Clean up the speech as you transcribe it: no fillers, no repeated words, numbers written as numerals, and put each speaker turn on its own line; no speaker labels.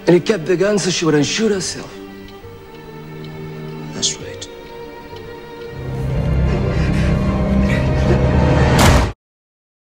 And he kept the gun so she wouldn't shoot herself.